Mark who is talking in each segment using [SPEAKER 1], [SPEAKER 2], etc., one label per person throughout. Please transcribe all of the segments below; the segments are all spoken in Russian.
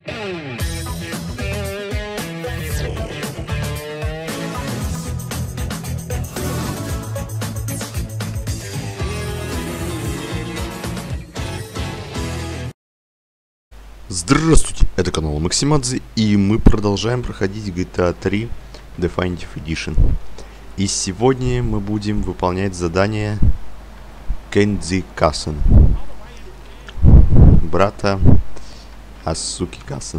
[SPEAKER 1] Здравствуйте, это канал Максимадзе, и мы продолжаем проходить GTA 3 Definitive Edition. И сегодня мы будем выполнять задание Кензи Кассен, брата Асуки Кассен.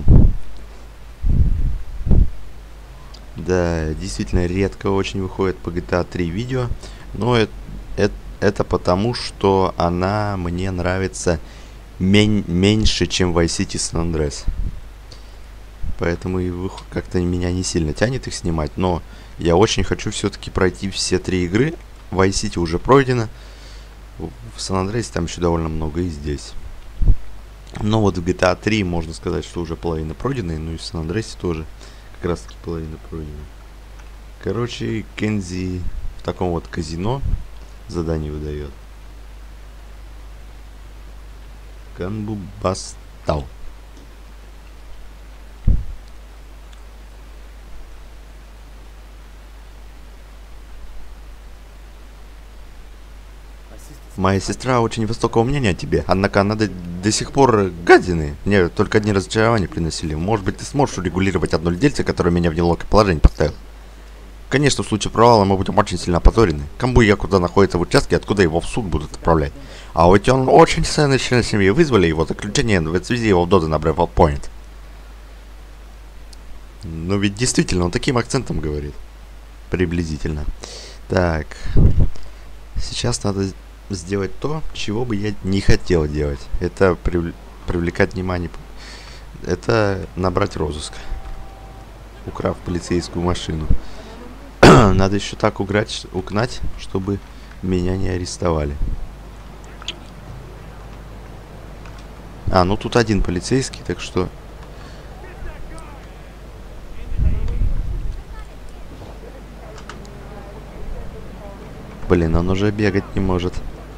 [SPEAKER 1] Да, действительно редко очень выходит по GTA 3 видео, но это потому, что она мне нравится меньше, чем Vice City San Andreas. Поэтому и как-то меня не сильно тянет их снимать. Но я очень хочу все-таки пройти все три игры. Vice City уже пройдено. В San Andreas там еще довольно много, и здесь. Но вот в GTA 3 можно сказать, что уже половина пройдена. Ну и в San Andreas тоже как раз таки половина пройдена. Короче, Кензи в таком вот казино задание выдает. Канбу Бастау. Моя сестра очень высокого мнения о тебе, однако она до сих пор гадины. Мне только одни разочарования приносили. Может быть, ты сможешь урегулировать одно дельце, которое меня в неловкое положение поставил? Конечно, в случае провала мы будем очень сильно опозорены. Камбу Якуда находится в участке, откуда его в суд будут отправлять. А ведь он очень ценный член семьи. Вызвали его заключение в связи его вдоды на Брейволл Пойнт. Ну ведь действительно, он таким акцентом говорит. Приблизительно. Так. Сейчас надо сделать то, чего бы я не хотел делать. Это привлекать внимание. Это набрать розыск, украв полицейскую машину. Надо еще так угнать, чтобы меня не арестовали. Ну тут один полицейский, так что... Блин, он уже бегать не может.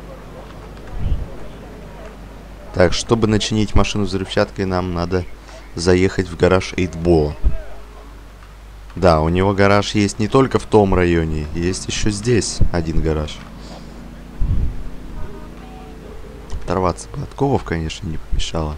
[SPEAKER 1] Так, чтобы начинить машину взрывчаткой, нам надо заехать в гараж 8-Ball. Да, у него гараж есть не только в том районе, есть еще здесь один гараж. Оторваться бы от ковов, конечно, не помешало.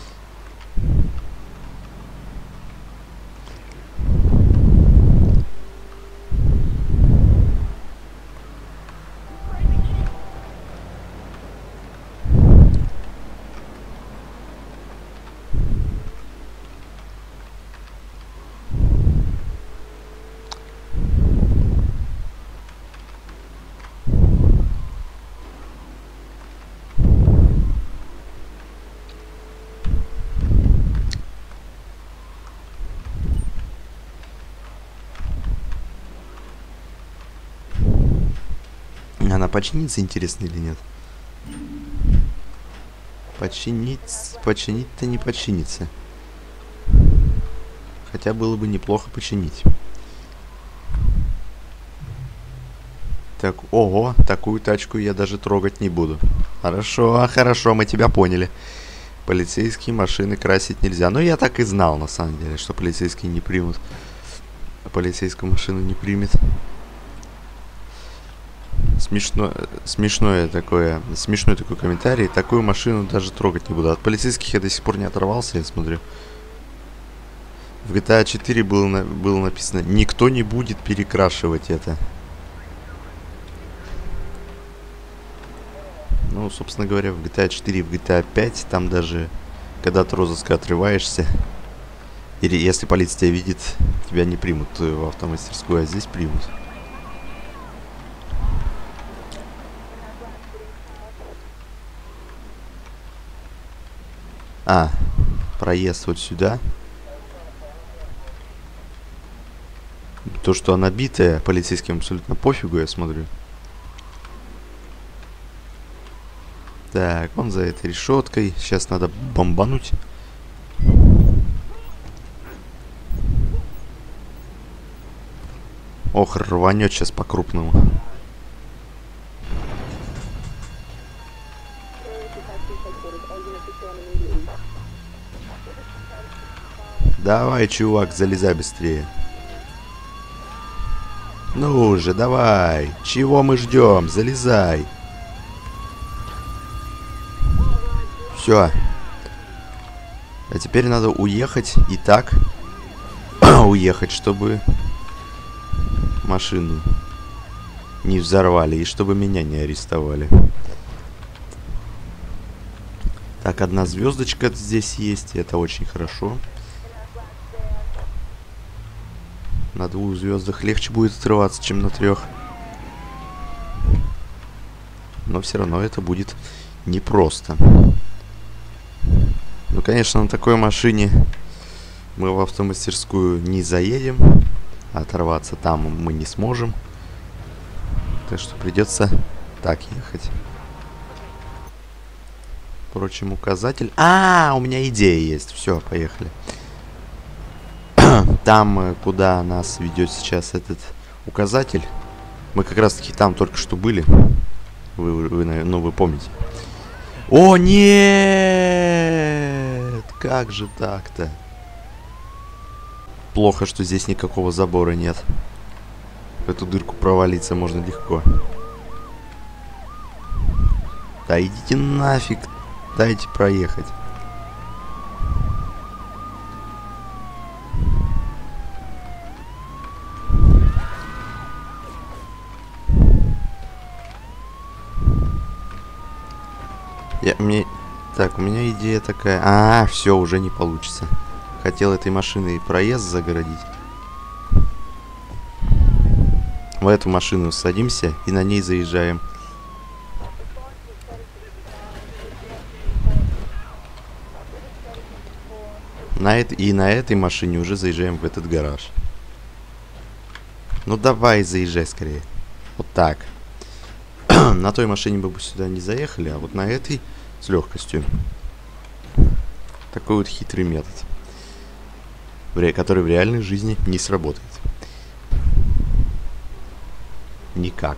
[SPEAKER 1] Она починится, интересно, или нет? Починить-то не починится. Хотя было бы неплохо починить. Так, ого, такую тачку я даже трогать не буду. Хорошо, хорошо, мы тебя поняли. Полицейские машины красить нельзя. Но я так и знал, на самом деле, что полицейские не примут. Полицейскую машину не примет. Смешной такой комментарий. Такую машину даже трогать не буду. От полицейских я до сих пор не оторвался, я смотрю. В GTA 4 было написано: никто не будет перекрашивать это. Ну, собственно говоря, в GTA 4 и в GTA 5 там даже, когда от розыска отрываешься, или если полиция тебя видит, тебя не примут в автомастерскую, а здесь примут. Проезд вот сюда. То, что она битая, полицейским абсолютно пофигу, я смотрю. Так, он за этой решеткой. Сейчас надо бомбануть. Ох, рванет сейчас по-крупному. Давай, чувак, залезай быстрее. Ну же, давай. Чего мы ждем? Залезай. Все. А теперь надо уехать и так уехать, чтобы машину не взорвали и чтобы меня не арестовали. Так, одна звездочка здесь есть, и это очень хорошо. На 2 звездах легче будет отрываться, чем на 3. Но все равно это будет непросто. Ну, конечно, на такой машине мы в автомастерскую не заедем. Оторваться там мы не сможем. Так что придется так ехать. Впрочем, указатель... у меня идея есть. Все, поехали. Там, куда нас ведет сейчас этот указатель, мы как раз таки там только что были. Вы помните. О, нет! Как же так-то? Плохо, что здесь никакого забора нет. В эту дырку провалиться можно легко. Да идите нафиг. Дайте проехать. Так, у меня идея такая. Все, уже не получится. Хотел этой машиной проезд загородить. В эту машину садимся и на ней заезжаем. И на этой машине уже заезжаем в этот гараж. Ну давай, заезжай скорее. Вот так. На той машине мы бы сюда не заехали, а вот на этой с легкостью. Такой вот хитрый метод, который в реальной жизни не сработает. Никак.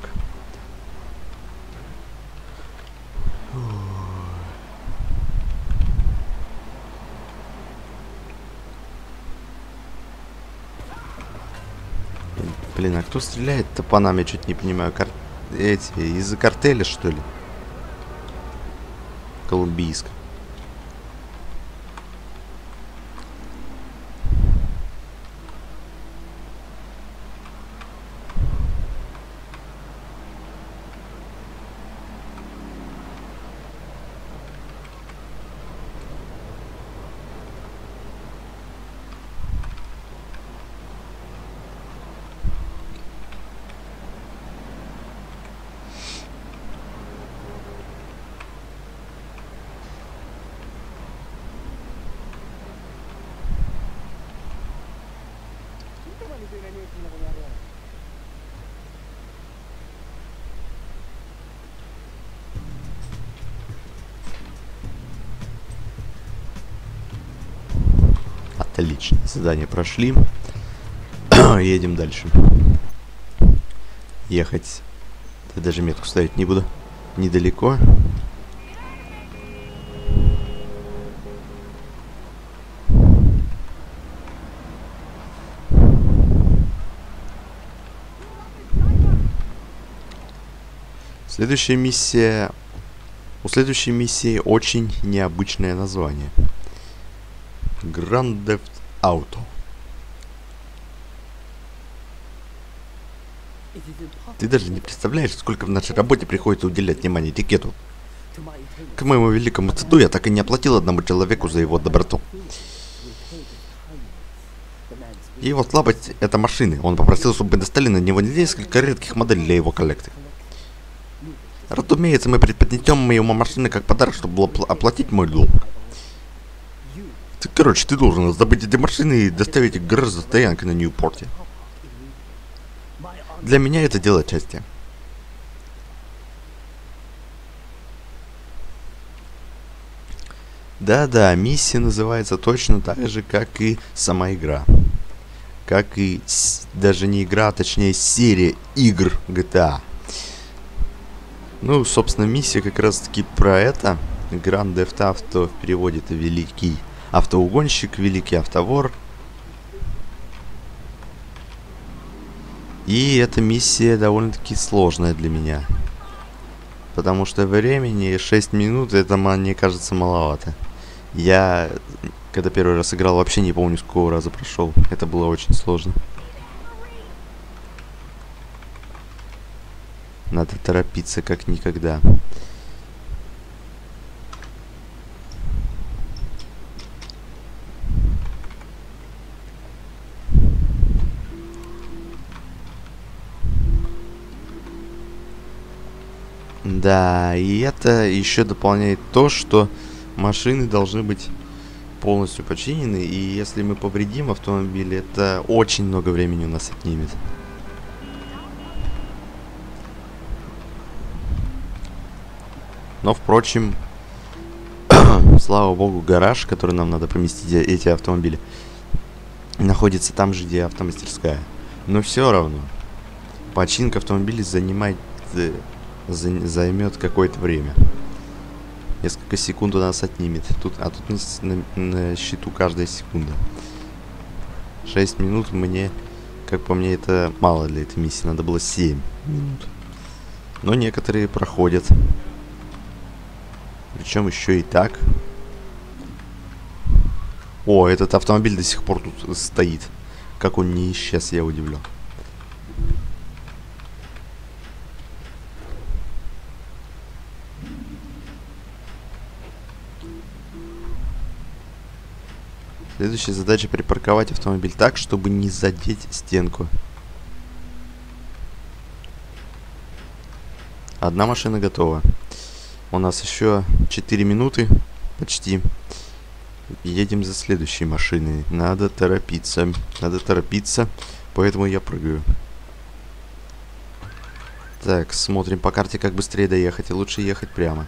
[SPEAKER 1] Блин, а кто стреляет-то по нам? Я чуть не понимаю. Эти, из-за картеля, что ли? Колумбийск. Отлично, задание прошли. Едем дальше. Ехать. Я даже метку ставить не буду. Недалеко. Следующая миссия... У следующей миссии очень необычное название. Grand Theft Auto. Ты даже не представляешь, сколько в нашей работе приходится уделять внимание этикету. К моему великому стыду я так и не оплатил одному человеку за его доброту. Его слабость — это машины. Он попросил, чтобы мы достали на него несколько редких моделей для его коллекции. Разумеется, мы преподнесем ему машины как подарок, чтобы оплатить мой долг. Короче, ты должен раздобыть эти машины и доставить их к гаражу за стоянкой на Ньюпорте. Для меня это дело чести. Да-да, миссия называется точно так же, как и сама игра. Как и даже не игра, а точнее серия игр GTA. Ну, собственно, миссия как раз-таки про это. Grand Theft Auto в переводе это великий автоугонщик, великий автовор. И эта миссия довольно-таки сложная для меня. Потому что времени 6 минут, это мне кажется маловато. Я, когда первый раз играл, вообще не помню, с какого раза прошел. Это было очень сложно. Надо торопиться как никогда. Да, и это еще дополняет то, что машины должны быть полностью починены, и если мы повредим автомобиль, это очень много времени у нас отнимет. Но, впрочем, слава богу, гараж, в который нам надо поместить эти автомобили, находится там же, где автомастерская. Но все равно, починка автомобилей займет какое-то время. Несколько секунд у нас отнимет. А тут на счету каждая секунда. 6 минут мне, как по мне, это мало для этой миссии. Надо было 7 минут. Но некоторые проходят. Причем еще и так. О, этот автомобиль до сих пор тут стоит. Как он не исчез, я удивлен. Следующая задача — припарковать автомобиль так, чтобы не задеть стенку. Одна машина готова. У нас еще 4 минуты почти. Едем за следующей машиной. Надо торопиться. Надо торопиться. Поэтому я прыгаю. Так, смотрим по карте, как быстрее доехать. И лучше ехать прямо.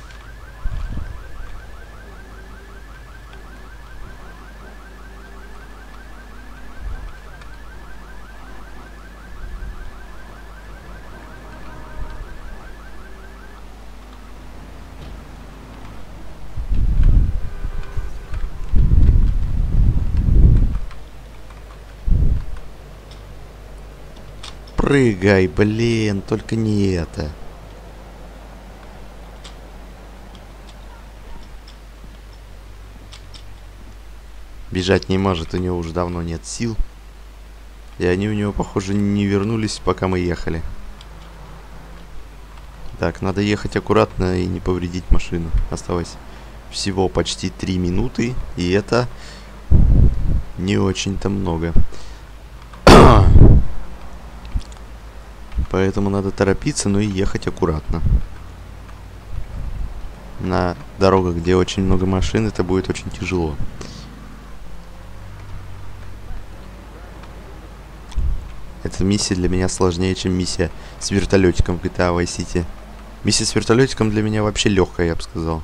[SPEAKER 1] Прыгай, блин, только не это. Бежать не может, у него уже давно нет сил. И они у него, похоже, не вернулись, пока мы ехали. Так, надо ехать аккуратно и не повредить машину. Осталось всего почти 3 минуты, и это не очень-то много. Поэтому надо торопиться, но и ехать аккуратно. На дорогах, где очень много машин, это будет очень тяжело. Эта миссия для меня сложнее, чем миссия с вертолетиком в GTA Vice City. Миссия с вертолетиком для меня вообще легкая, я бы сказал.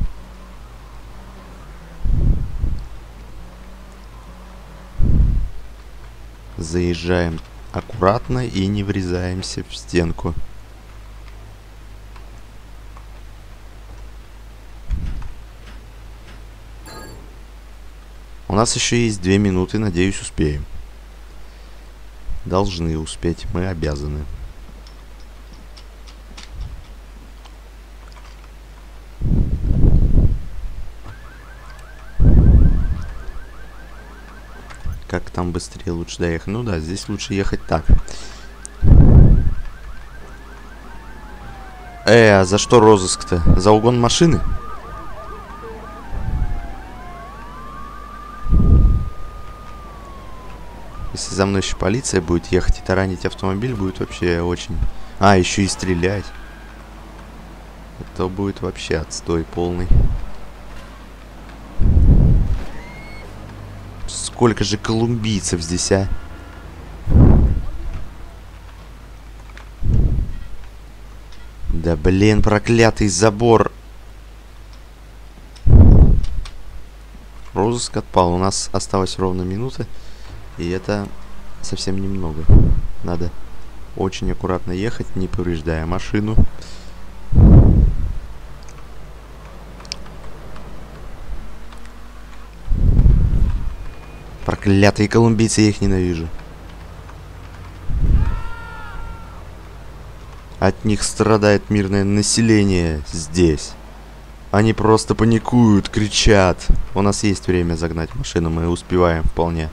[SPEAKER 1] Заезжаем аккуратно и не врезаемся в стенку. У нас еще есть 2 минуты, надеюсь, успеем. Должны успеть, мы обязаны. Как там быстрее лучше доехать? Ну да, здесь лучше ехать так. А за что розыск-то? За угон машины? Если за мной еще полиция будет ехать и таранить автомобиль, будет вообще очень... А, еще и стрелять. Это будет вообще отстой полный. Сколько же колумбийцев здесь, а? Да блин, проклятый забор. Розыск отпал. У нас осталась ровно минута. И это совсем немного. Надо очень аккуратно ехать, не повреждая машину. Проклятые колумбийцы, я их ненавижу. От них страдает мирное население здесь. Они просто паникуют, кричат. У нас есть время загнать машину, мы успеваем вполне.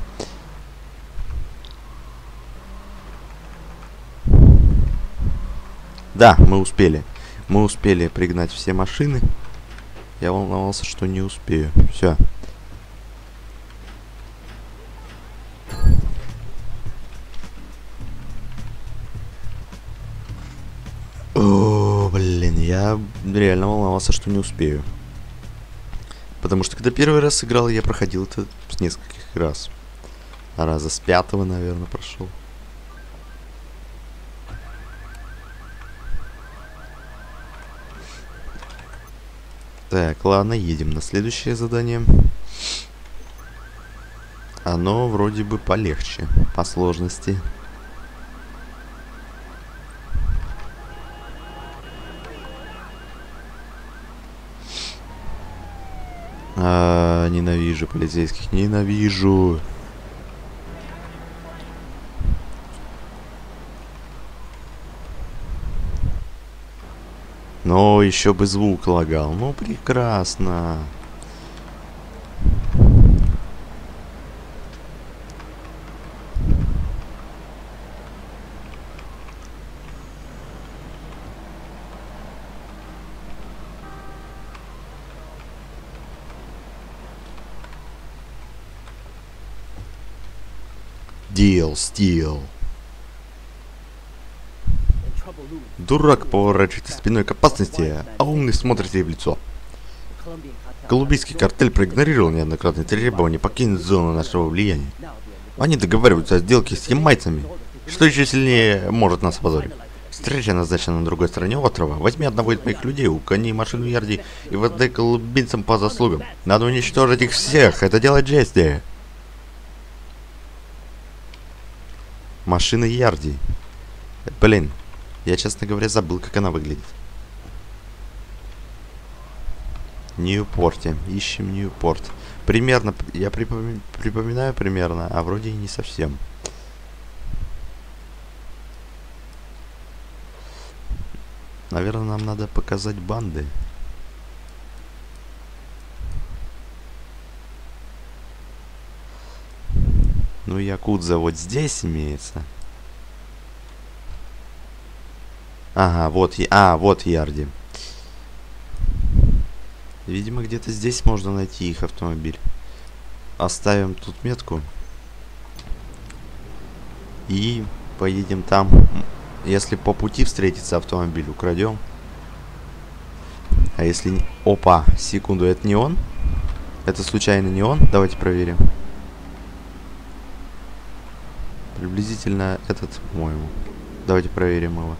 [SPEAKER 1] Да, мы успели. Мы успели пригнать все машины. Я волновался, что не успею. Все. О, блин, я реально волновался, что не успею. Потому что когда первый раз играл, я проходил это с нескольких раз. Раза с 5-го, наверное, прошел. Так, ладно, едем на следующее задание. Оно вроде бы полегче по сложности. Ненавижу полицейских, ненавижу. Но еще бы звук лагал. Ну, прекрасно. Deal, steal. Дурак поворачивается спиной к опасности, а умный смотрит ей в лицо. Колумбийский картель проигнорировал неоднократные требования покинуть зону нашего влияния. Они договариваются о сделке с ямайцами, что еще сильнее может нас опозорить. Встреча назначена на другой стороне острова. Возьми одного из моих людей, угони машину Ярди и воздай колумбийцам по заслугам. Надо уничтожить их всех, это дело чести. Машина Ярди. Блин, я, честно говоря, забыл, как она выглядит. Ньюпорте. Ищем Ньюпорт. Примерно, я припоминаю примерно, а вроде и не совсем. Наверное, нам надо показать банды. Ну, якудза вот здесь имеется. Ага, вот, вот Ярди. Видимо, где-то здесь можно найти их автомобиль. Оставим тут метку. И поедем там. Если по пути встретится автомобиль, украдем. А если... Опа, секунду, это не он? Это случайно не он? Давайте проверим. Приблизительно этот, по-моему. Давайте проверим его.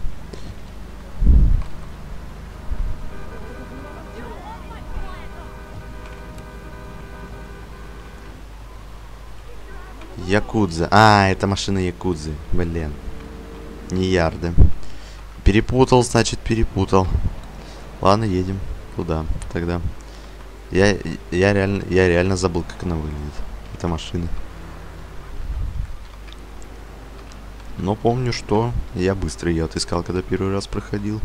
[SPEAKER 1] Якудза. А, это машина Якудзы. Блин. Не Ярды. Перепутал, значит, перепутал. Ладно, едем туда. Тогда. Я реально забыл, как она выглядит. Эта машина. Но помню, что я быстро ее отыскал, когда первый раз проходил.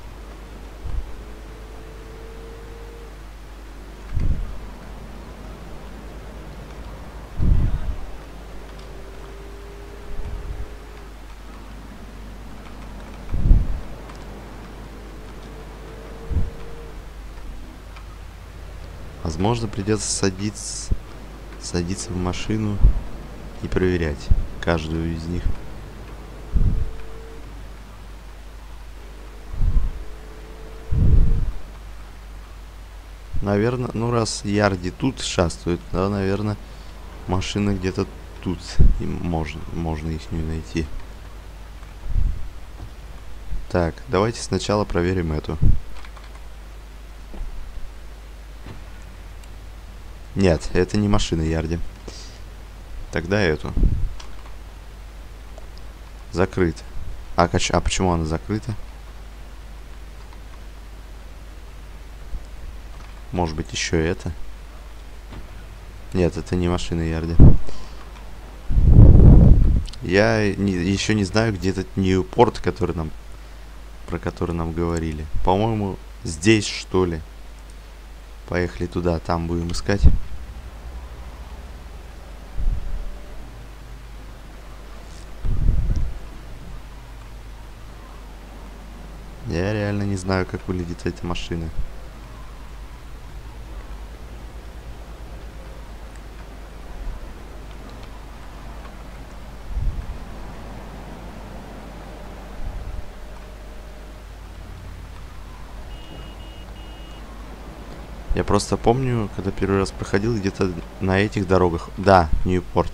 [SPEAKER 1] Возможно, придется садиться в машину и проверять каждую из них. Наверное, ну раз Ярди тут шастают, да, наверное, машина где-то тут. И можно их не найти. Так, давайте сначала проверим эту. Нет, это не машина Ярди. Тогда эту. Закрыта. А почему она закрыта? Может быть, еще это? Нет, это не машина Ярди. Я еще не знаю, где этот Ньюпорт, который нам про который нам говорили. По-моему, здесь, что ли. Поехали туда, там будем искать. Я реально не знаю, как выглядит эта машина. Я просто помню, когда первый раз проходил где-то на этих дорогах. Да, Ньюпорт.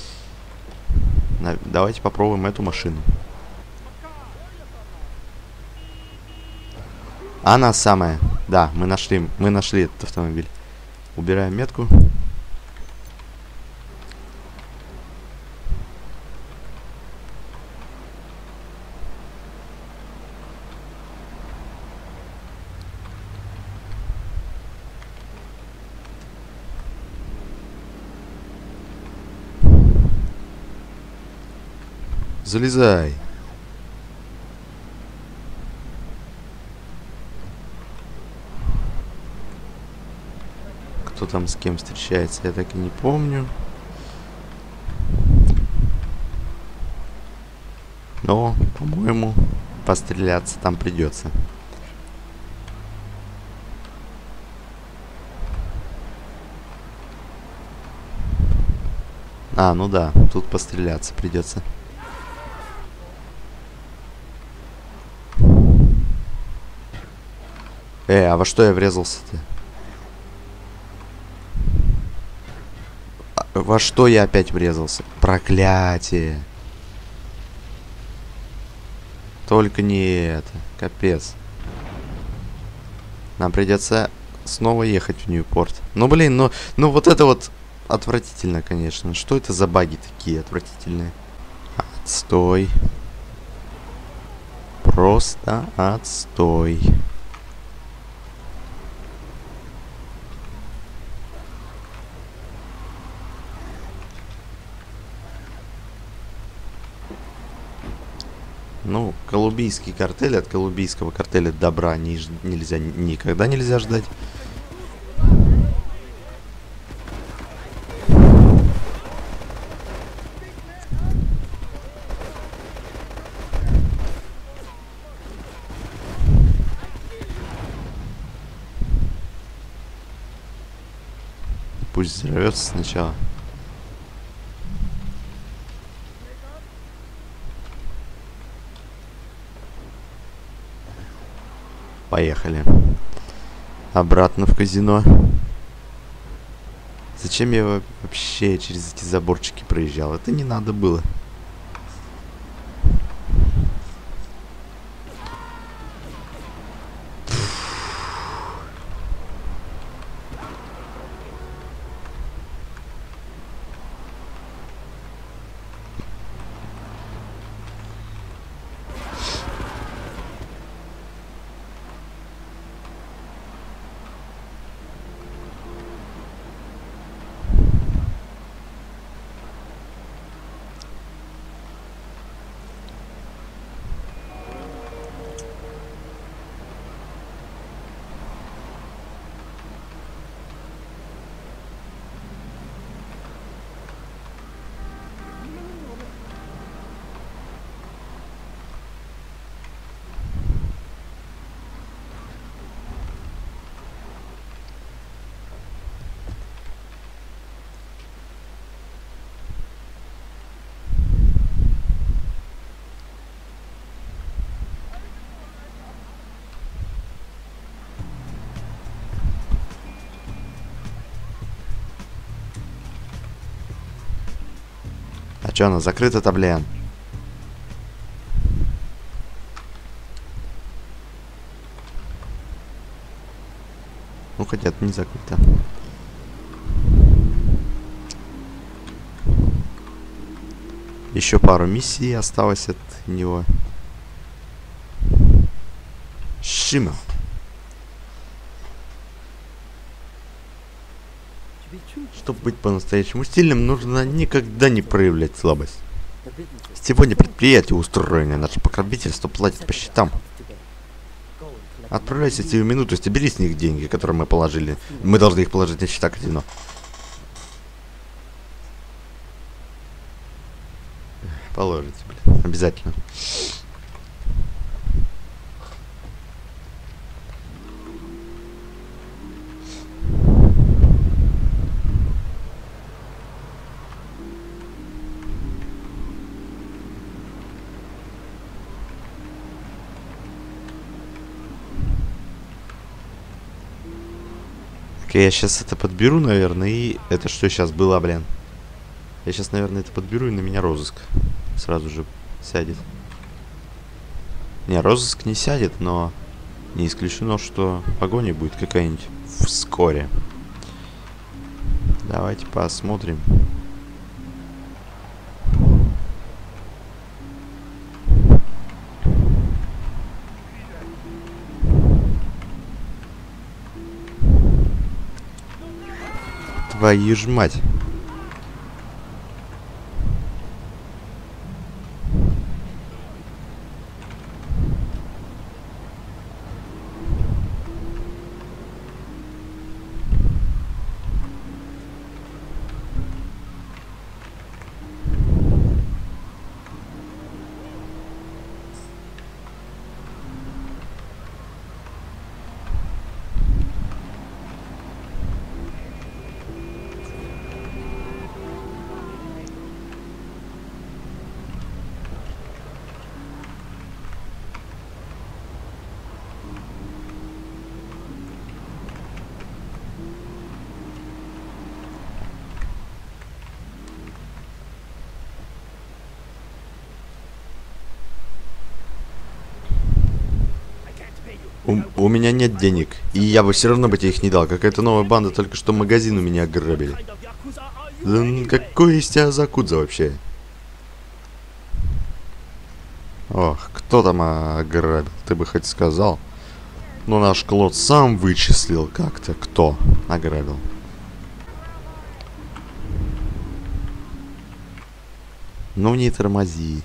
[SPEAKER 1] Давайте попробуем эту машину. Она самая. Да, мы нашли этот автомобиль. Убираем метку. Залезай. Кто там с кем встречается, я так и не помню. Но, по-моему, постреляться там придется. А, ну да, тут постреляться придется. А во что я врезался-то? Во что я опять врезался? Проклятие. Только не это. Капец. Нам придется снова ехать в Ньюпорт. Ну, блин, ну вот это вот отвратительно, конечно. Что это за баги такие отвратительные? Отстой. Просто отстой. Ну, колумбийский картель, от колумбийского картеля добра никогда нельзя ждать. Пусть взорвется сначала. Поехали. Обратно в казино. Зачем я вообще через эти заборчики проезжал? Это не надо было. А чё, она закрыта-то, блин? Ну, хотя это не закрыто. Еще пару миссий осталось от него. Шима. Чтобы быть по-настоящему стильным, нужно никогда не проявлять слабость. Сегодня предприятие, устроенное наше покровительство, платит по счетам. Отправляйся сию минуту, бери с них деньги, которые мы положили. Мы должны их положить на счета казино. Положите, блин. Обязательно. Я сейчас это подберу, наверное, и... Это что сейчас было, блин? Я сейчас, наверное, это подберу, и на меня розыск сразу же сядет. Не, розыск не сядет, но не исключено, что погоня будет какая-нибудь вскоре. Давайте посмотрим. Твою ж мать. У меня нет денег, и я бы все равно бы тебе их не дал. Какая-то новая банда только что магазин у меня ограбили. Да какой из тебя закудза вообще? Ох, кто там ограбил? Ты бы хоть сказал. Ну, наш Клод сам вычислил как-то, кто ограбил. Ну, не тормози.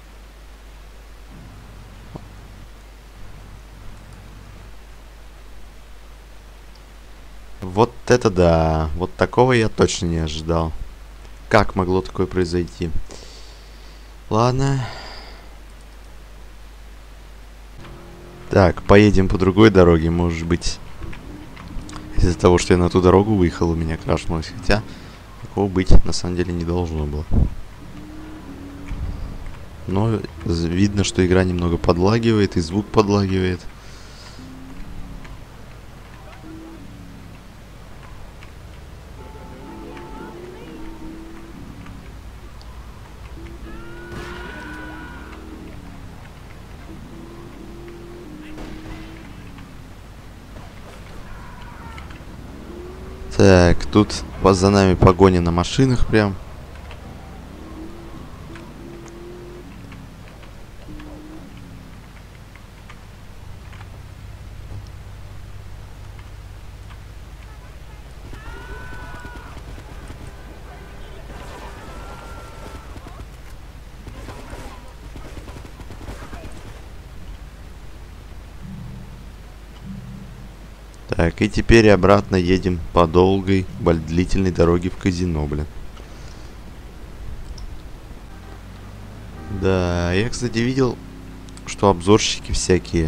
[SPEAKER 1] Вот это да. Вот такого я точно не ожидал. Как могло такое произойти? Ладно. Так, поедем по другой дороге, может быть. Из-за того, что я на ту дорогу выехал, у меня крашнулось. Хотя, такого быть на самом деле не должно было. Но видно, что игра немного подлагивает, и звук подлагивает. Так, тут за нами погоня на машинах прям. Так, и теперь обратно едем по долгой, длительной дороге в казино, блин. Да, я, кстати, видел, что обзорщики всякие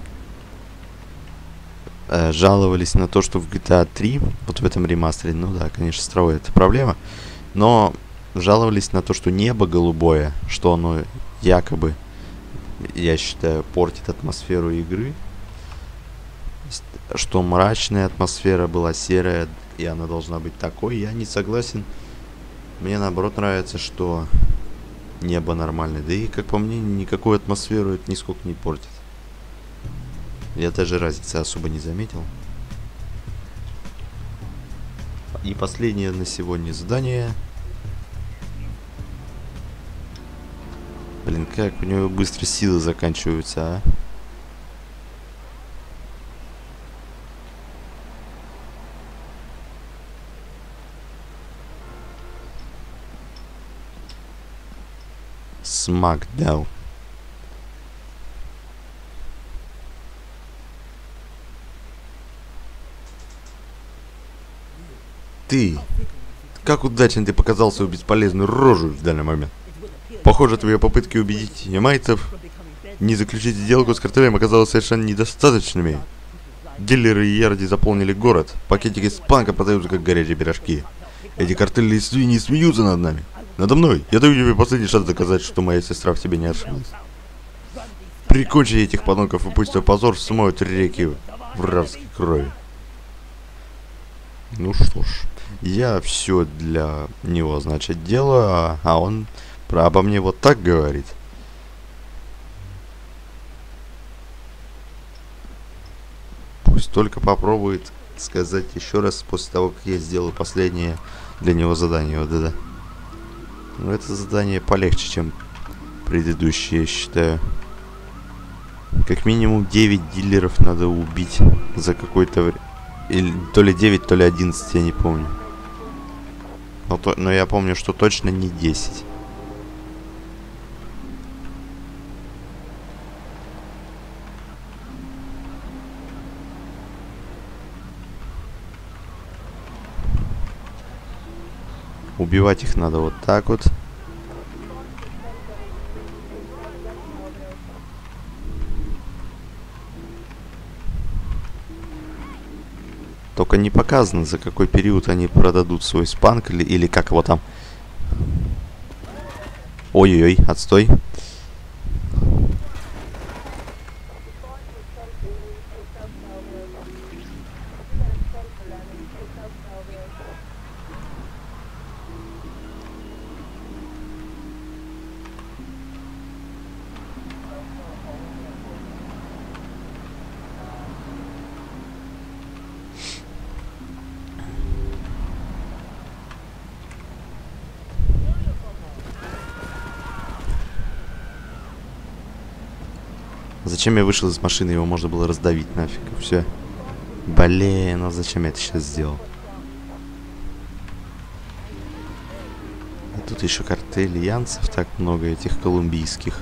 [SPEAKER 1] жаловались на то, что в GTA 3, вот в этом ремастере, ну да, конечно, с травой это проблема, но жаловались на то, что небо голубое, что оно якобы, я считаю, портит атмосферу игры. Что мрачная атмосфера была серая, и она должна быть такой. Я не согласен. Мне наоборот нравится, что небо нормальное. Да и, как по мне, никакую атмосферу это нисколько не портит. Я даже разницы особо не заметил. И последнее на сегодня задание. Блин, как у него быстро силы заканчиваются, а? Smackdown. Ты! Как удачно ты показал свою бесполезную рожу в данный момент. Похоже, твои попытки убедить ямайцев не заключить сделку с картелем оказалось совершенно недостаточными. Дилеры и ярди заполнили город. Пакетики спанка продаются как горячие пирожки. Эти картельные свиньи смеются над нами. Надо мной. Я даю тебе последний шанс доказать, что моя сестра в тебе не ошиблась. Прикончи этих подонков, и пусть твой позор смоют реки вражеской крови. Ну что ж, я все для него, значит, делаю, а он обо мне вот так говорит. Пусть только попробует сказать еще раз после того, как я сделаю последнее для него задание. Вот это. Но это задание полегче, чем предыдущие, я считаю. Как минимум 9 дилеров надо убить за какое-то время. Или то ли 9, то ли 11, я не помню. Но я помню, что точно не 10. Убивать их надо вот так вот. Только не показано, за какой период они продадут свой спанк или как его там. Ой-ой-ой, отстой. Зачем я вышел из машины? Его можно было раздавить нафиг. Все. Блин, ну зачем я это сейчас сделал? И тут еще картель янцев так много, этих колумбийских.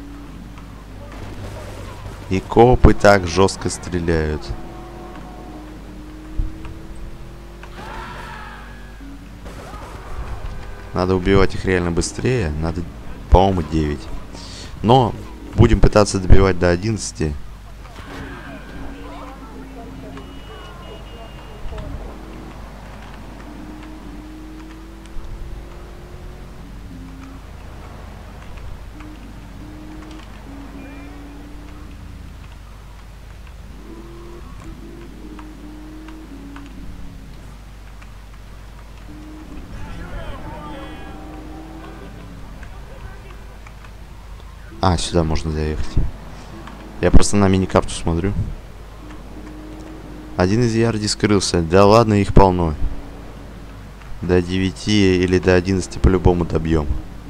[SPEAKER 1] И копы так жестко стреляют. Надо убивать их реально быстрее. Надо, по-моему, 9. Но будем пытаться добивать до 11. А, сюда можно доехать. Я просто на мини-карту смотрю. Один из ярди скрылся. Да ладно, их полно. До 9 или до 11 по-любому добьем.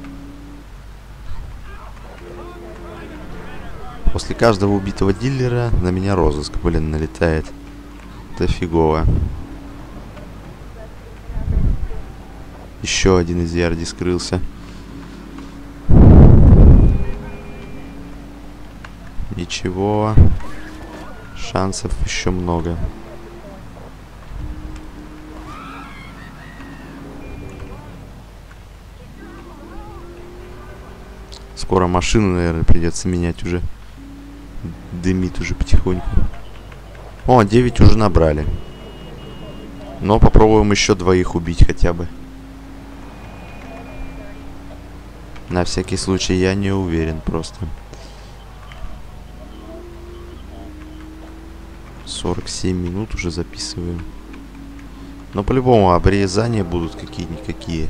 [SPEAKER 1] После каждого убитого дилера на меня розыск, блин, налетает. Это фигово. Еще один из ярди скрылся. Ничего. Шансов еще много. Скоро машину, наверное, придется менять уже. Дымит уже потихоньку. О, 9 уже набрали. Но попробуем еще двоих убить хотя бы. На всякий случай, я не уверен просто. 47 минут уже записываем. Но по-любому обрезания будут какие-никакие.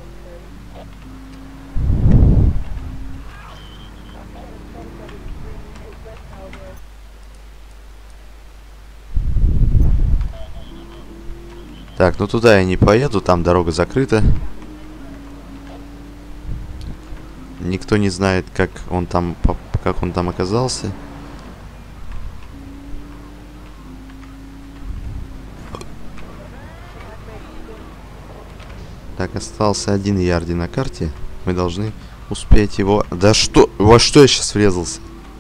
[SPEAKER 1] Так, ну туда я не поеду, там дорога закрыта. Никто не знает, как он там оказался. Так, остался один ярди на карте. Мы должны успеть его... Да что? Во что я сейчас врезался?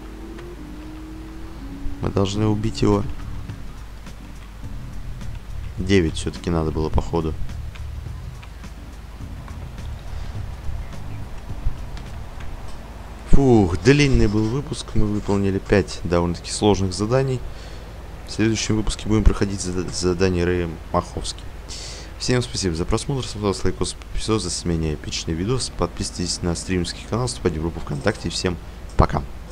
[SPEAKER 1] Мы должны убить его. 9 все-таки надо было, походу. Фух, длинный был выпуск. Мы выполнили 5 довольно-таки сложных заданий. В следующем выпуске будем проходить задание Рэя Маховски. Всем спасибо за просмотр. Ставьте лайк, подписывайтесь за менее эпичный видос. Подписывайтесь на стримерский канал, вступайте в группу ВКонтакте. Всем пока.